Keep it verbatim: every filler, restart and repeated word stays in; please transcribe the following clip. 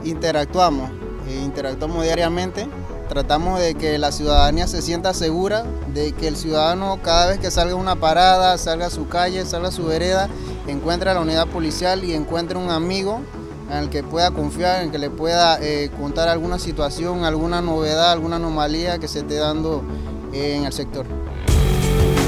interactuamos, eh, interactuamos diariamente, tratamos de que la ciudadanía se sienta segura, de que el ciudadano cada vez que salga a una parada, salga a su calle, salga a su vereda, encuentre a la unidad policial y encuentre un amigo en el que pueda confiar, en el que le pueda eh, contar alguna situación, alguna novedad, alguna anomalía que se esté dando eh, en el sector.